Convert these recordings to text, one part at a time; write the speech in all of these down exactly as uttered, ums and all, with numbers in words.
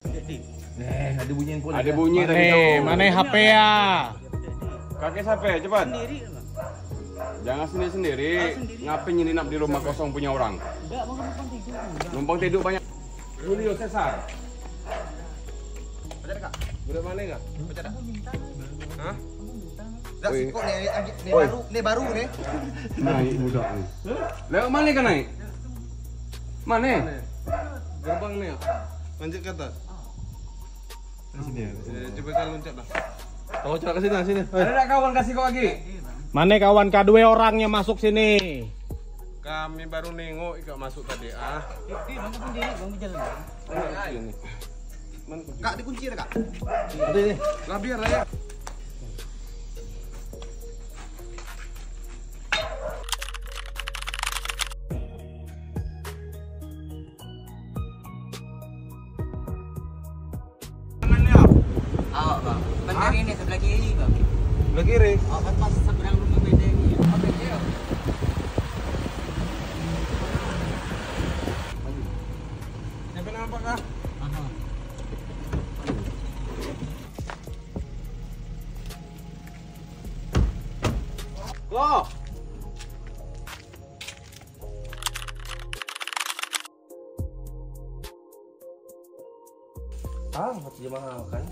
Eh, ada bunyi handphone. Ada bunyi tadi Eh, tuh. mana H P ya? Kakek siapa ya? Cepat. Sendiri lah. Jangan sendiri-sendiri. Ngapain nyelinap di rumah kosong punya orang? Enggak, mau numpang tidur. Numpang tidur banyak. Julio Cesar. Baca kak. Udah mana enggak? Baca dah. Hah? Dah Oi. sikok nih, nih Oi. baru, nih baru nih. Naik budak nih. Lewat mana kan naik? Mana? Gerbang nih. Lanjut ke atas. Di sini ya. Coba kan loncat dah. Kamu coba ke sini, sini. Ada tak kawan kasih kau lagi? Mana kawan kedua orangnya masuk sini? Kami baru nengok ikut masuk tadi. Ah. Di mana sendiri, bang jalan. Ini. Mana kunci? Kak dikunci dah kak. Ada ni. Lah biarlah ya. Ah, bang. Benar ini sebelah kiri, bang. Sebelah kiri. Oh, pas seberang rumah beda ini. Apa dia? Siapa nampak kah? Aha. Loh. Ah, masih jemaah kan?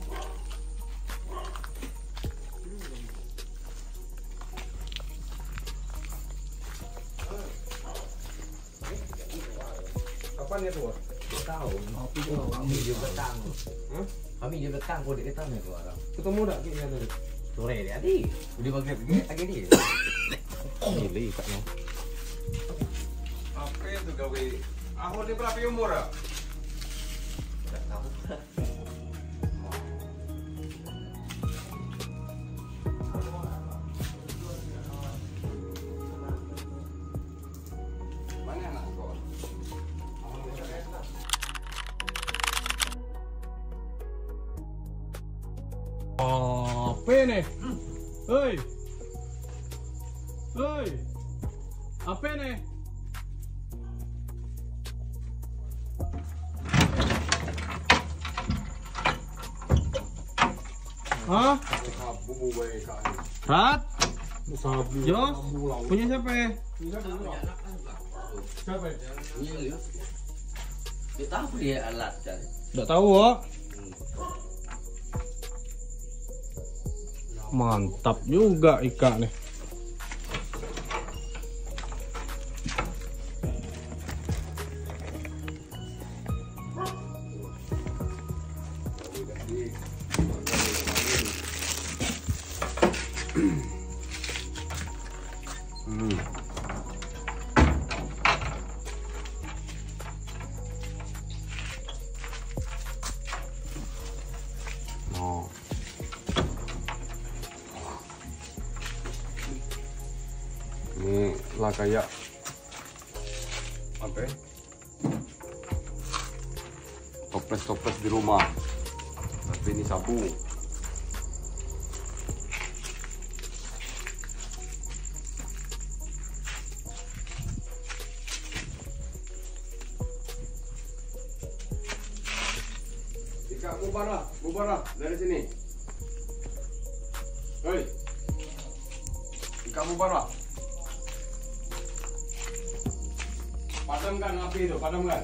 Kapan ya tuh? Tahu. Kami juga tang. Hah? Kami juga tang. Kau dia tang ya tu orang. Ketemu tak kayaknya tadi? Sore dia tadi. Udah pakai pakai dia. Milih ikatnya. Apa itu gawe? Aku ni berapa umur ah? Tak tahu. Mana anak kau? Apa nih? Hei. Hei. Apa nih? Hah? Sabu baik kak. Rat? Sabu. Jos? Punya siapa ya? Siapa? Dia tahu dia alat kan. Nggak tahu, kok. Mantap juga Ika nih. Hmm. Oh. Ini lah kayak apa? Ya? Toples-toples di rumah. Tapi ini sabu. Ika, bubarlah, bubarlah dari sini. Hei, Ika, bubarlah. Padamkan api itu, padamkan.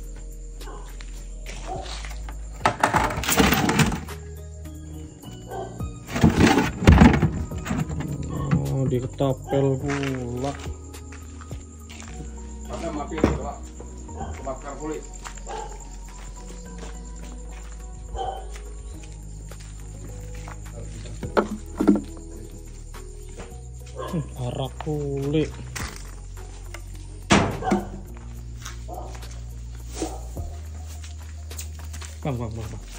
Oh, diketapel pula. Padam api itu, Pak. Kebakar kulit. Arak kulit. Bang, bang, bang, bang.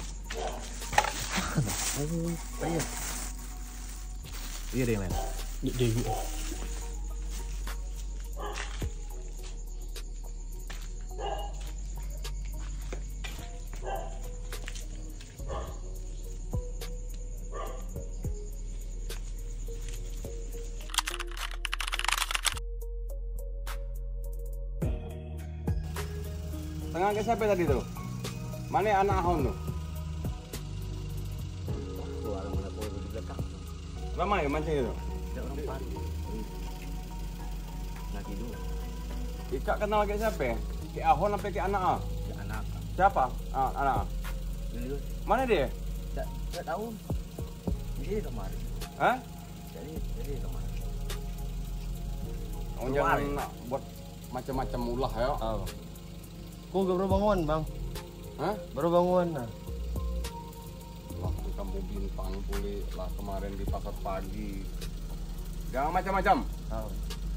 Iya deh men. Dewi. Tengah ke siapa tadi tuh? Mana anak Ahon tuh? Lama ya mancing itu? Ada orang empat. Lagi dua. Ika kenal kayak siapa? Kayak Ahon sampai kayak anak ah? Ada anak. Siapa? Ah, anak ah? Ini Mana dia? tak tak tahu. Ini kemarin. Hah? Jadi jadi kemarin. Oh, jangan nak buat macam-macam ulah ya. Oh. Kau baru bangun bang? Hah? Baru bangun nah. Wah, di kampung Bintang pulih lah kemarin di pasar pagi. Jangan macam-macam. Oh.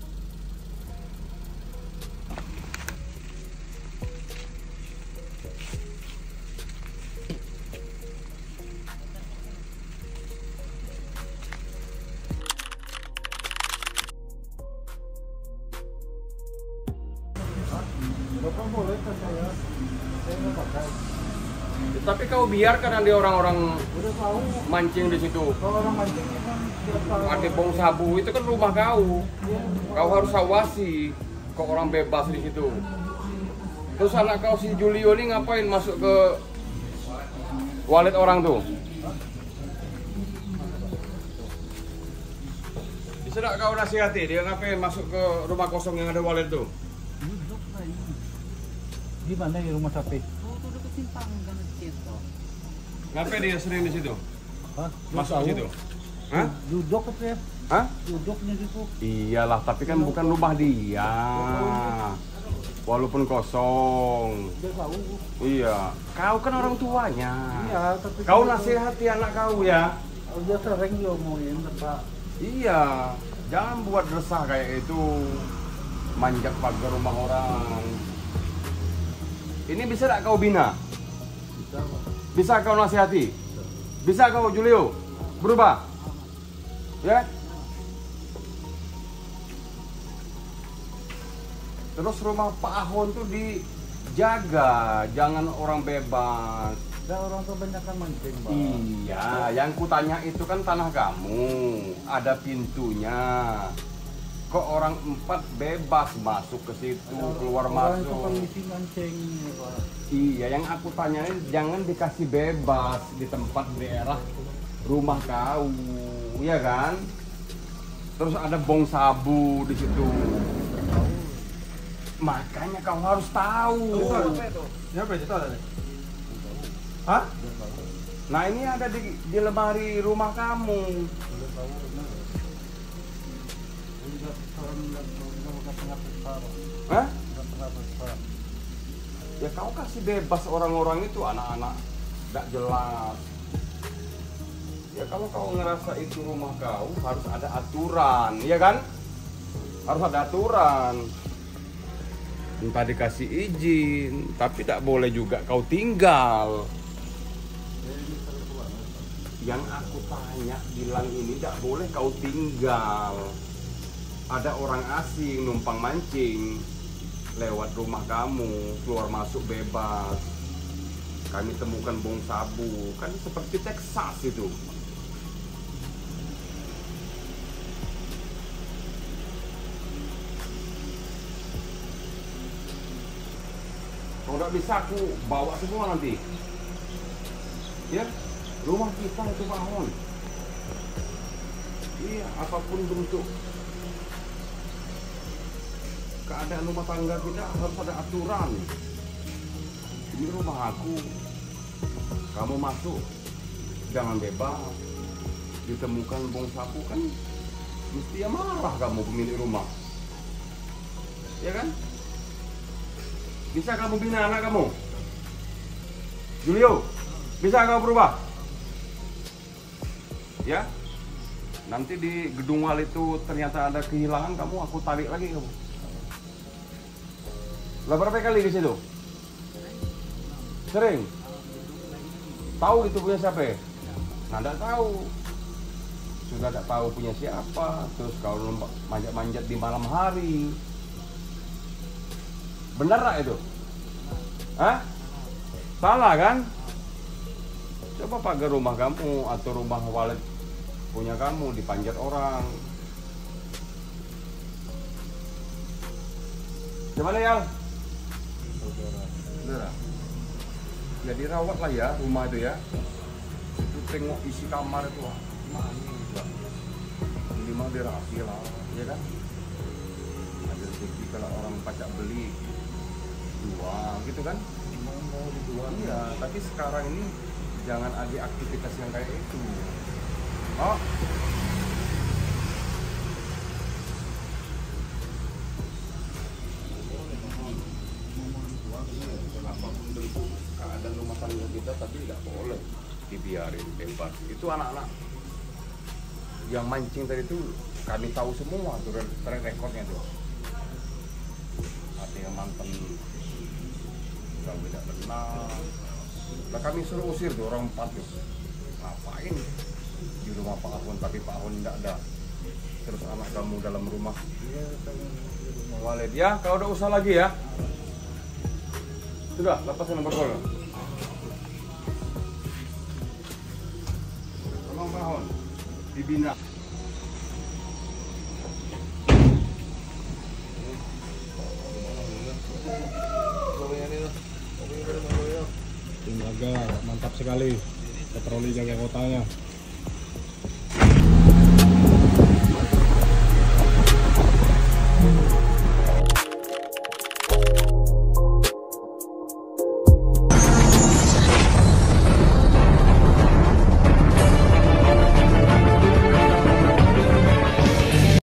Tapi kau biarkan nanti orang-orang mancing di situ. Ada bong sabu itu kan rumah kau. Kau harus awasi kok orang bebas di situ. Terus anak kau si Julio ini ngapain masuk ke wallet orang tuh? Bisa tak kau nasihati dia ngapain masuk ke rumah kosong yang ada wallet tuh? Di mana ya rumah sapi? Oh, tuh dekat simpang kan situ. Ngapain dia sering di situ? Hah? Masuk ke situ? Hah? Duduk apa ya? Hah? Duduknya situ. Iyalah, tapi kan bukan rumah dia. Walaupun kosong. Dia tahu. Iya, kau kan orang tuanya. Iya, tapi Kau nasihati anak kau ya. dia sering diomongin Pak. Iya, jangan buat resah kayak itu. Manjat pagar rumah orang. Ini bisa tak kau bina? Bisa, Pak. Bisa kau nasihati? Bisa kau Julio berubah? Ya? Terus rumah Pak Ahon tuh dijaga, jangan orang bebas. Dan orang kebanyakan mancing, Pak. Iya, yang kutanya itu kan tanah kamu, ada pintunya. Kok orang empat bebas masuk ke situ, keluar Orang itu masuk. kondisi mancing, Pak. Iya, yang aku tanyain jangan dikasih bebas di tempat daerah rumah kau, iya kan? Terus ada bong sabu di situ. Makanya kau harus tahu. Siapa itu ada? Hah? Nah ini ada di, di lemari rumah kamu. Hah? Ya kau kasih bebas orang-orang itu, anak-anak tidak jelas. Ya kalau kau ngerasa itu rumah kau harus ada aturan, ya kan? Harus ada aturan. Entah dikasih izin, tapi tidak boleh juga kau tinggal. Yang aku tanya bilang ini tidak boleh kau tinggal. Ada orang asing numpang mancing lewat rumah kamu, keluar masuk bebas. Kami temukan bong sabu, kan seperti Texas itu. Kalau nggak bisa aku bawa semua nanti. Ya, rumah kita itu bangun. Iya, apapun bentuk keadaan rumah tangga kita harus ada aturan. Ini rumah aku, kamu masuk jangan bebas. Ditemukan bong sabu kan mesti ya marah kamu pemilik rumah, ya kan? Bisa kamu bina anak kamu? Julio, bisa kamu berubah? Ya, nanti di gedung wal itu ternyata ada kehilangan kamu, aku tarik lagi kamu. Lah berapa kali di situ? Sering? Tahu itu punya siapa? Nah, enggak tahu. Sudah enggak tahu punya siapa. Terus kalau manjat-manjat di malam hari. Benar tak itu? Hah? Salah kan? Coba pagar rumah kamu atau rumah walet punya kamu dipanjat orang. Gimana ya? Bener. Ya dirawat lah ya rumah itu ya. Itu tengok isi kamar itu. Wah, gimana ini juga. minimal dirahasi lah, ya kan? Ada rezeki kalau orang pajak beli jual gitu kan? Mau dijual. Iya, tapi sekarang ini jangan ada aktivitas yang kayak itu. Oh. Apapun bentuk keadaan rumah tangga kita, tapi nggak boleh dibiarin bebas. Itu anak-anak yang mancing tadi itu kami tahu semua tuh track recordnya tuh. Ada yang mantan udah tidak benar. Nah kami suruh usir tuh orang empat tuh. Ngapain di rumah Pak Ahun tapi Pak Ahun tidak ada. Terus anak kamu dalam rumah. Walid ya, kalau udah usah lagi ya. Sudah, lepasin nomor gol. Tolong Pak Ahun dibina. Tim jaga, mantap sekali. Patroli jaga kotanya.